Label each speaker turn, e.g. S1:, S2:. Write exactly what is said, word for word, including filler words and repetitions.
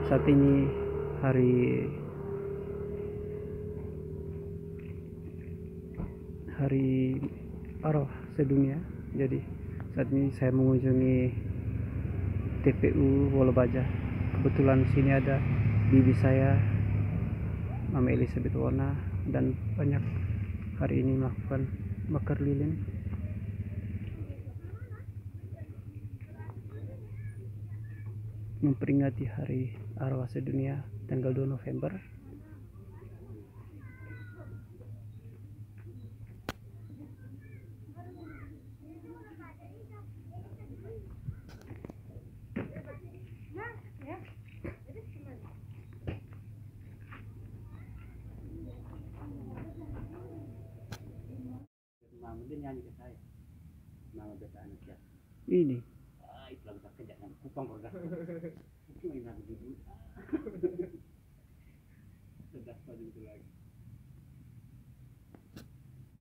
S1: Saat ini hari hari Arwah sedunia. Jadi saat ini saya mengunjungi T P U Wolobaja. Kebetulan sini ada bibi saya, Mama Elizabeth Warna, dan banyak hari ini melakukan bakar lilin. Memperingati Hari Arwah Sedunia tanggal dua November.
S2: Mama dia nyanyi ke saya. Mama beta anak ya.
S1: Ini
S2: Ah, itu lagu tak kejak yang kupang roda. Itu main lagu dulu. Sudah pada itu lagi.